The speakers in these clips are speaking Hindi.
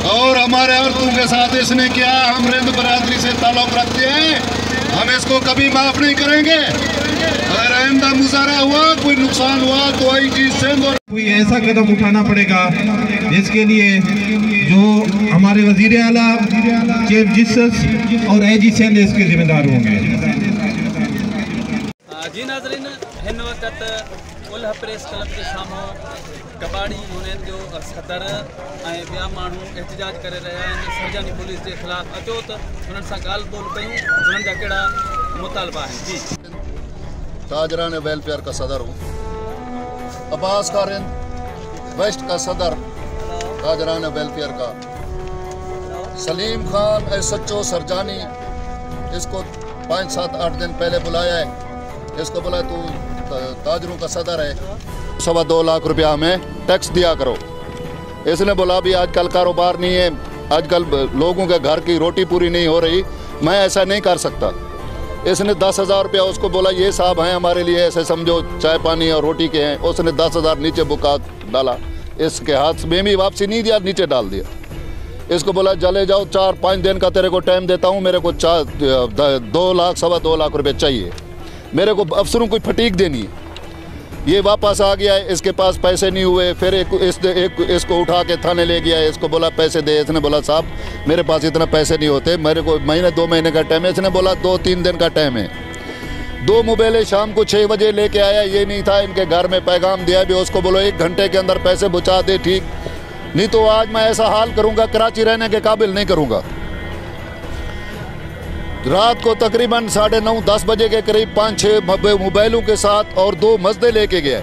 और हमारे औरतों के साथ इसने किया। हम रिंद बरादरी से ताल्लुक रखते हैं, हम इसको कभी माफ नहीं करेंगे। अगर आइंदा मुजाहरा हुआ, कोई नुकसान हुआ तो आईजी सिंध और कोई ऐसा कदम उठाना पड़ेगा जिसके लिए जो हमारे वजीर आला, चीफ जस्टिस और AG सिंध इसके जिम्मेदार होंगे। जी नाज़रीन, हिन वक़्त उल्ह प्रेस क्लब के साम्हूं कबाड़ी यूनियन जो सदर ऐं ॿिया माण्हू एहतजाज करे रहिया आहिनि सरजानी पुलिस के ख़िलाफ़। अचो त हुननि सां ॻाल्हि ॿोल कयूं, हुननि जा कहिड़ा मुतालबा आहिनि। जी, ताजरान वेलफेयर का सदर हूँ, अब्बास का रिंद वेस्ट का सदर ताजरान वेलफेयर का, सलीम खान SHO सरजानी, इसको 5, 7, 8 दिन पहले बुलाया है। इसको बोला तू ताजरों का सदर है, 2.25 लाख रुपया हमें टैक्स दिया करो। इसने बोला भी आजकल कारोबार नहीं है, आजकल लोगों के घर की रोटी पूरी नहीं हो रही, मैं ऐसा नहीं कर सकता। इसने 10,000 रुपया उसको बोला, ये साहब हैं हमारे लिए, ऐसे समझो चाय पानी और रोटी के हैं। उसने 10,000 नीचे बुका डाला, इसके हाथ में भी वापसी नहीं दिया, नीचे डाल दिया। इसको बोला चले जाओ, 4-5 दिन का तेरे को टाइम देता हूँ, मेरे को 2 लाख 2.25 लाख रुपये चाहिए, मेरे को अफसरों को फटीक देनी है। ये वापस आ गया है, इसके पास पैसे नहीं हुए। फिर इसको उठा के थाने ले गया है, इसको बोला पैसे दे। इसने बोला साहब मेरे पास इतना पैसे नहीं होते, मेरे को महीने 2 महीने का टाइम है। इसने बोला 2-3 दिन का टाइम है। 2 मोबाइलें शाम को 6 बजे लेके आया, ये नहीं था इनके घर में पैगाम दिया भी उसको बोलो 1 घंटे के अंदर पैसे पहुँचा दे, ठीक नहीं तो आज मैं ऐसा हाल करूँगा, कराची रहने के काबिल नहीं करूँगा। रात को तकरीबन 9:30-10 बजे के करीब 5-6 मोबाइलों के साथ और 2 मजदे लेके गए,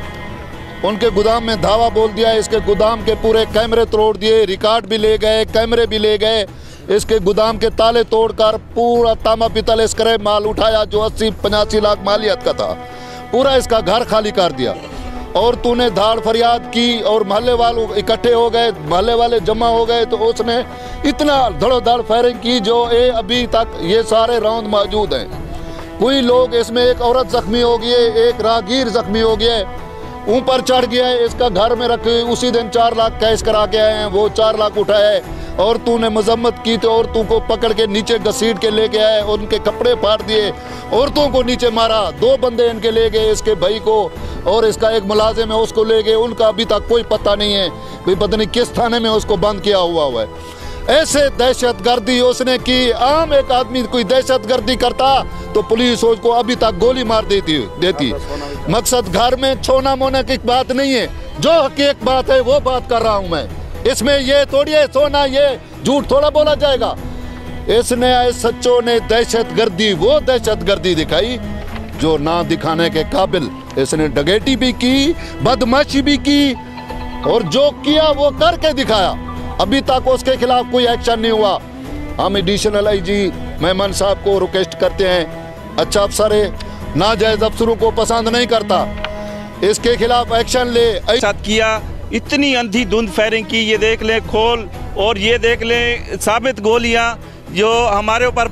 उनके गोदाम में धावा बोल दिया। इसके गोदाम के पूरे कैमरे तोड़ दिए, रिकॉर्ड भी ले गए, कैमरे भी ले गए। इसके गोदाम के ताले तोड़कर पूरा तांबा पीतल स्क्रैप माल उठाया जो 80-85 लाख मालियत का था, पूरा इसका घर खाली कर दिया। और तूने धाड़ फरियाद की और मोहल्ले वालों इकट्ठे हो गए, मोहल्ले वाले जमा हो गए, तो उसने इतना धड़ोधड़ फायरिंग की जो अभी तक ये सारे राउंड मौजूद हैं। कोई लोग इसमें, एक औरत जख्मी हो गई है, एक राहगीर जख्मी हो गया है, ऊपर चढ़ गया है, इसका घर में रखे उसी दिन 4 लाख कैश करा के आए हैं, वो 4 लाख उठाया है। और तूने मजम्मत की तो औरतों को पकड़ के नीचे घसीट के लेके आए, उनके कपड़े फाड़ दिए, औरतों को नीचे मारा। 2 बंदे इनके ले गए, इसके भाई को और इसका एक मुलाजिम है उसको ले गए, उनका अभी तक कोई पता नहीं है, भाई पता नहीं किस थाने में उसको बंद किया हुआ है। ऐसे दहशतगर्दी उसने की। आम एक आदमी कोई दहशतगर्दी करता तो पुलिस उसको अभी तक गोली मार देती। मकसद घर में छोना मोना की बात नहीं है, जो हकीकत बात है वो बात कर रहा हूँ मैं। इसमें ये थोड़ी है सोना, ये झूठ थोड़ा बोला जाएगा। इसने SHO ने दहशतगर्दी, वो दहशतगर्दी दिखाई जो ना दिखाने के काबिल। इसने डकैती भी की, बदमाशी भी की, और जो किया वो करके दिखाया। अभी तक उसके खिलाफ कोई एक्शन नहीं हुआ। हम एडिशनल IG मेमन साहब को रिक्वेस्ट करते हैं, अच्छा अफसर है, नाजायज अफसरों को पसंद नहीं करता, इसके खिलाफ एक्शन ले। साथ किया, इतनी अंधी धुंध फायरिंग की, ये देख लें खोल, और ये देख लें साबित गोलियां जो हमारे ऊपर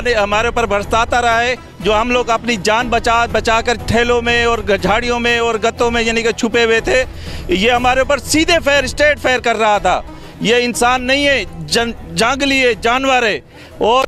बरसाता रहा है, जो हम लोग अपनी जान बचा कर ठेलों में और झाड़ियों में और गत्तों में यानी कि छुपे हुए थे। ये हमारे ऊपर सीधे फायर, स्ट्रेट फायर कर रहा था। ये इंसान नहीं है, जंगली है, जानवर है। और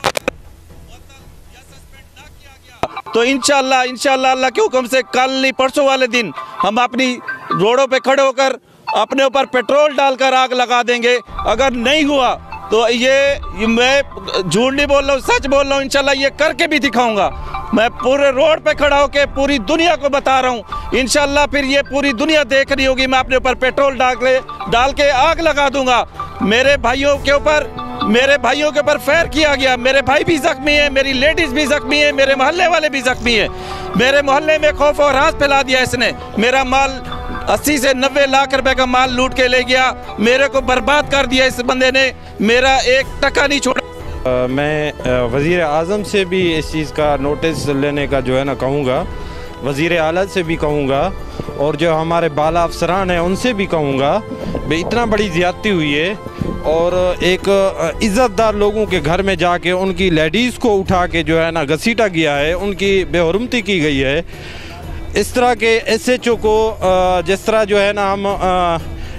तो इंशाल्लाह अल्लाह के हुक्म से कल नहीं परसों वाले दिन हम अपनी रोडों पे खड़े होकर अपने ऊपर पेट्रोल डालकर आग लगा देंगे। अगर नहीं हुआ तो ये मैं झूठ नहीं बोल रहा हूँ, सच बोल रहा हूँ, इंशाल्लाह ये करके भी दिखाऊंगा। मैं पूरे रोड पे खड़ा होकर पूरी दुनिया को बता रहा हूँ, इंशाल्लाह फिर ये पूरी दुनिया देख रही होगी। मैं अपने ऊपर पेट्रोल डाल के आग लगा दूंगा। मेरे भाइयों के ऊपर फायर किया गया, मेरे भाई भी जख्मी है, मेरी लेडीज भी जख्मी है, मेरे मोहल्ले वाले भी जख्मी है। मेरे मोहल्ले में खौफ और राज फैला दिया इसने। मेरा माल 80 से 90 लाख रुपए का माल लूट के ले गया, मेरे को बर्बाद कर दिया इस बंदे ने, मेरा 1 टका नहीं छोड़ा। मैं वज़ीर आज़म से भी इस चीज़ का नोटिस लेने का जो है ना कहूँगा, वज़ीर आला से भी कहूँगा, और जो हमारे बाला अफसरान हैं उनसे भी कहूँगा, भाई इतना बड़ी ज़्यादती हुई है। और एक इज़्ज़तदार लोगों के घर में जाके उनकी लेडीज़ को उठा के जो है ना घसीटा गया है, उनकी बेहुरमती की गई है। इस तरह के SHO को जिस तरह जो है ना हम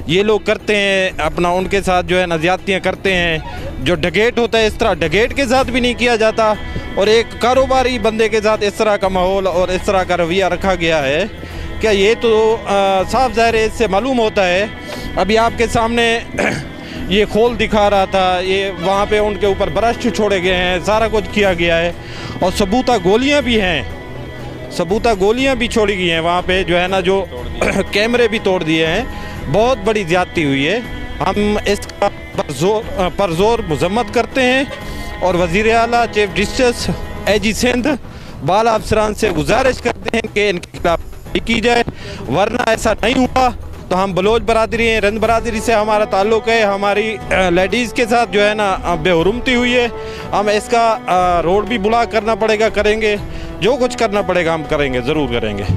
ये लोग करते हैं अपना, उनके साथ जो है ना ज़्यादतियाँ करते हैं। जो डकैत होता है इस तरह डकैत के साथ भी नहीं किया जाता, और एक कारोबारी बंदे के साथ इस तरह का माहौल और इस तरह का रवैया रखा गया है। क्या ये तो साफ ज़ाहिर है, इससे मालूम होता है। अभी आपके सामने ये खोल दिखा रहा था, ये वहाँ पे उनके ऊपर ब्रश छोड़े गए हैं, सारा कुछ किया गया है, और सबूता गोलियाँ भी हैं, सबूता गोलियाँ भी छोड़ी गई हैं वहाँ पे जो है ना, जो कैमरे भी तोड़ दिए हैं। बहुत बड़ी ज़्यादती हुई है। हम इसका परज़ोर मजम्मत करते हैं और वज़ीर आला, चीफ जस्टिस, AG सिंध, बाला अफसरान से गुजारिश करते हैं कि इनके खिलाफ की जाए, वरना ऐसा नहीं हुआ तो हम बलोच बरादरी हैं, रंद बरादरी से हमारा ताल्लुक़ है, हमारी लेडीज़ के साथ जो है ना बेहुरमती हुई है। हम इसका रोड भी ब्लॉक करना पड़ेगा, करेंगे, जो कुछ करना पड़ेगा हम करेंगे, ज़रूर करेंगे।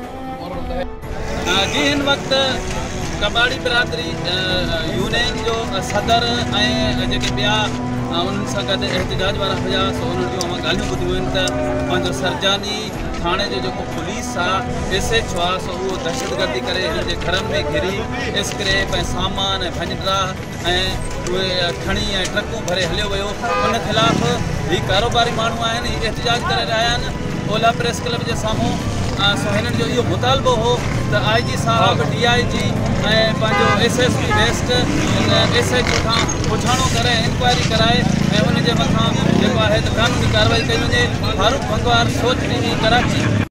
जी हिन वक्त कबाड़ी बिरादरी यूनियन जो सदर ऐं जेके ॿिया उन्हनि सां गॾु एहतजाज वारा हुआ, सो उन्हनि जूं मां ॻाल्हियूं ॿुधियूं आहिनि त पंहिंजो सरजानी थाणे जो जेको पुलिस आहे, SHO आहे, सो उहो दहशतगर्दी करे हिन जे घरनि में घिरी स्क्रेप ऐं सामान ऐं भंजरा ऐं उहे खणी ऐं ट्रकूं भरे हलियो वियो। उन ख़िलाफ़ ही कारोबारी माण्हू आहिनि, ही एहतजाज करे रहिया आहिनि ओला प्रेस क्लब जे साम्हूं। सो हिननि जो इहो मुतालबो हो त IG साहब, DIG ऐं पंहिंजो SSP वेस्ट SHO खां पुछाणो करे, इंक्वायरी कराए ऐं उन जे मथां जेको आहे त कानूनी कार्रवाई कई वञे। फारूक भंगवार, सोच टीवी, कराची।